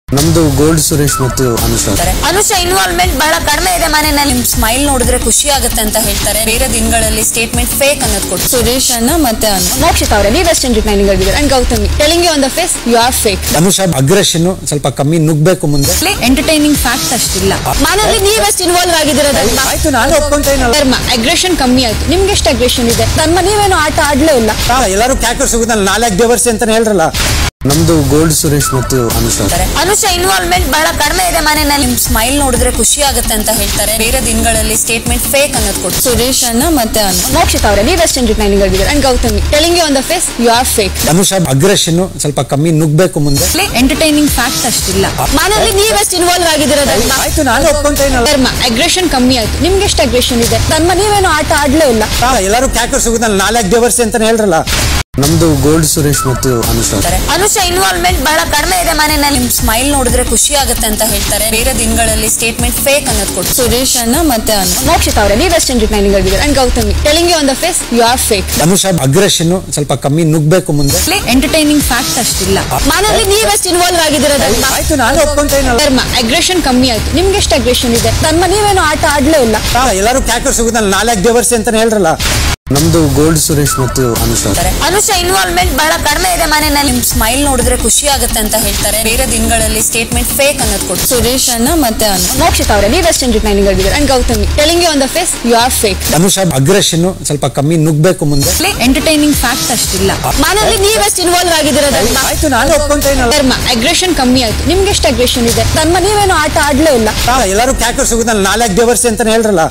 ನಮ್ದು ಗೋಲ್ಡ್ ಸುರೇಶ್ ಮತ್ತು ಅನುಷಾ ಇನ್ವಾಲ್ವ್ಮೆಂಟ್ ಬಹಳ ಕಡಿಮೆ ಇದೆ ಮನೆಯಲ್ಲಿ. ನಿಮ್ ಸ್ಮೈಲ್ ನೋಡಿದ್ರೆ ಖುಷಿ ಆಗುತ್ತೆ ಅಂತ ಹೇಳ್ತಾರೆ. ಬೇರೆ ದಿನಗಳಲ್ಲಿ ಸ್ಟೇಟ್ಮೆಂಟ್ ಫೇಕ್ ಅನ್ನೋದು ಕೊಟ್ಟು ಸುರೇಶ್ ಅಣ್ಣ ಮತ್ತೆ ಮೋಕ್ಷಿತ್ ಅವರೇ ನೀವು ವೆಸ್ಟ್ ಇಂಡಿಯನ್ ಟ್ರೈನಿಂಗ್ ಆಗಿದ್ದೀರಾ and Gautami telling you on the face you are fake. Anusha aggression ಸ್ವಲ್ಪ ಕಮ್ಮಿ ನುಗ್ಬೇಕು ಮುಂದೆ. ಎಂಟರ್ಟೈನಿಂಗ್ ಫ್ಯಾಕ್ಟ್ ಅಷ್ಟಿಲ್ಲ. ಮನೆಯಲ್ಲಿ ನೀವು ಎಷ್ಟು ಇನ್ವಾಲ್ವ್ ಆಗಿದ್ದೀರಾ? ಆಯ್ತು ನಾನು ಒಪ್ಕೊಂತೇನೆ. ಧರ್ಮ ಅಗ್ರೆಷನ್ ಕಮ್ಮಿ ಆಯ್ತು. ನಿಮ್ಗೆ ಎಷ್ಟು ಅಗ್ರೆಷನ್ ಇದೆ? ಧರ್ಮ ನೀವೇನು ಆಟ ಆಡ್ಲೇ ಇಲ್ಲ. ಎಲ್ಲರೂ ಕ್ಯಾಕರ್ ಸಿಗುದಲ್ಲ 4 ದೇವರ್ಸಿ ಅಂತ ಹೇಳ್ರಲ್ಲ. ನಮ್ದು ಗೋಲ್ಡ್ ಸುರೇಶ್ ಮತ್ತು ಅನುಷಾ ಇನ್ವಾಲ್ವ್ಮೆಂಟ್ ಬಹಳ ಕಡಿಮೆ ಇದೆ ಮನೆಯಲ್ಲಿ. ನಿಮ್ ಸ್ಮೈಲ್ ನೋಡಿದ್ರೆ ಖುಷಿ ಆಗುತ್ತೆ ಅಂತ ಹೇಳ್ತಾರೆ. ಬೇರೆ ದಿನಗಳಲ್ಲಿ ಸ್ಟೇಟ್ಮೆಂಟ್ ಫೇಕ್ ಅನ್ನೋದು ಕೊಟ್ಟು ಸುರೇಶ್ ಅಣ್ಣ ಮತ್ತೆ ಮೋಕ್ಷಿತ್ ಅವರೇ ನೀವು ವೆಸ್ಟ್ ಇಂಡಿಯನ್ ಟ್ರೈನಿಂಗ್ ಆಗಿದ್ದೀರಾ and Gautami telling you on the face you are fake. Anusha aggression ಸ್ವಲ್ಪ ಕಮ್ಮಿ ನುಗ್ಬೇಕು ಮುಂದೆ. ಎಂಟರ್ಟೈನಿಂಗ್ ಫ್ಯಾಕ್ಟ್ ಅಷ್ಟಿಲ್ಲ. ಮನೆಯಲ್ಲಿ ನೀವು ಎಷ್ಟು ಇನ್ವಾಲ್ವ್ ಆಗಿದ್ದೀರಾ? ಆಯ್ತು ನಾನು ಒಪ್ಕೊಂತೇನೆ. ಧರ್ಮ ಅಗ್ರೆಷನ್ ಕಮ್ಮಿ ಆಯ್ತು. ನಿಮ್ಗೆ ಎಷ್ಟು ಅಗ್ರೆಷನ್ ಇದೆ? ಧರ್ಮ ನೀವೇನು ಆಟ ಆಡ್ಲೇ ಇಲ್ಲ. ಎಲ್ಲರೂ ಕ್ಯಾಕರ್ ಸಿಗುದಲ್ಲ 4 ದೇವರ್ಸಿ ಅಂತ ಹೇಳ್ರಲ್ಲ. ನಮ್ದು ಗೋಲ್ಡ್ ಸುರೇಶ್ ಮತ್ತು ಅನುಷಾ ಇನ್ವಾಲ್ವ್ಮೆಂಟ್ ಬಹಳ ಕಡಿಮೆ ಇದೆ ಮನೆಯಲ್ಲಿ. ನಿಮ್ ಸ್ಮೈಲ್ ನೋಡಿದ್ರೆ ಖುಷಿ ಆಗುತ್ತೆ ಅಂತ ಹೇಳ್ತಾರೆ. ಬೇರೆ ದಿನಗಳಲ್ಲಿ ಸ್ಟೇಟ್ಮೆಂಟ್ ಫೇಕ್ ಅನ್ನೋದು ಕೊಟ್ಟು ಸುರೇಶ್ ಅಣ್ಣ ಮತ್ತೆ ಮೋಕ್ಷಿತ್ ಅವರೇ ನೀವು ವೆಸ್ಟ್ ಇಂಡಿಯನ್ ಟ್ರೈನಿಂಗ್ ಆಗಿದ್ದೀರಾ and Gautami telling you on the face you are fake. Anusha aggression ಸ್ವಲ್ಪ ಕಮ್ಮಿ ನುಗ್ಬೇಕು ಮುಂದೆ. ಎಂಟರ್ಟೈನಿಂಗ್ ಫ್ಯಾಕ್ಟ್ ಅಷ್ಟಿಲ್ಲ. ಮನೆಯಲ್ಲಿ ನೀವು ಎಷ್ಟು ಇನ್ವಾಲ್ವ್ ಆಗಿದ್ದೀರಾ? ಆಯ್ತು ನಾನು ಒಪ್ಕೊಂತೇನೆ. ಧರ್ಮ ಅಗ್ರೆಷನ್ ಕಮ್ಮಿ ಆಯ್ತು. ನಿಮ್ಗೆ ಎಷ್ಟು ಅಗ್ರೆಷನ್ ಇದೆ? ಧರ್ಮ ನೀವೇನು ಆಟ ಆಡ್ಲೇ ಇಲ್ಲ. ಎಲ್ಲರೂ ಕ್ಯಾಕರ್ ಸಿಗುದಲ್ಲ 4 ದೇವರ್ಸಿ ಅಂತ ಹೇಳ್ರಲ್ಲ. ನಮ್ದು ಗೋಲ್ಡ್ ಸುರೇಶ್ ಮತ್ತು ಅನುಷಾ ಇನ್ವಾಲ್ವ್ಮೆಂಟ್ ಬಹಳ ಕಡಿಮೆ ಇದೆ ಮನೆಯಲ್ಲಿ. ನಿಮ್ ಸ್ಮೈಲ್ ನೋಡಿದ್ರೆ ಖುಷಿ ಆಗುತ್ತೆ ಅಂತ ಹೇಳ್ತಾರೆ. ಬೇರೆ ದಿನಗಳಲ್ಲಿ ಸ್ಟೇಟ್ಮೆಂಟ್ ಫೇಕ್ ಅನ್ನೋದು ಕೊಟ್ಟು ಸುರೇಶ್ ಅಣ್ಣ ಮತ್ತೆ ಮೋಕ್ಷಿತ್ ಅವರೇ ನೀವು ವೆಸ್ಟ್ ಇಂಡಿಯನ್ ಟ್ರೈನಿಂಗ್ ಆಗಿದ್ದೀರಾ and Gautami telling you on the face you are fake. Anusha aggression ಸ್ವಲ್ಪ ಕಮ್ಮಿ ನುಗ್ಬೇಕು ಮುಂದೆ. ಎಂಟರ್ಟೈನಿಂಗ್ ಫ್ಯಾಕ್ಟ್ ಅಷ್ಟಿಲ್ಲ. ಮನೆಯಲ್ಲಿ ನೀವು ಎಷ್ಟು ಇನ್ವಾಲ್ವ್ ಆಗಿದ್ದೀರಾ? ಆಯ್ತು ನಾನು ಒಪ್ಕೊಂತೇನೆ. ಧರ್ಮ ಅಗ್ರೆಷನ್ ಕಮ್ಮಿ ಆಯ್ತು. ನಿಮ್ಗೆ ಎಷ್ಟು ಅಗ್ರೆಷನ್ ಇದೆ? ಧರ್ಮ ನೀವೇನು ಆಟ ಆಡ್ಲೇ ಇಲ್ಲ. ಎಲ್ಲರೂ ಕ್ಯಾಕರ್ ಸಿಗುದಲ್ಲ 4 ದೇವರ್ಸಿ ಅಂತ ಹೇಳ್ರಲ್ಲ.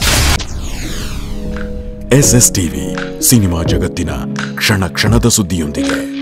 SS ಟಿವಿ ಸಿನಿಮಾ ಜಗತ್ತಿನ ಕ್ಷಣ ಕ್ಷಣದ ಸುದ್ದಿಯೊಂದಿಗೆ.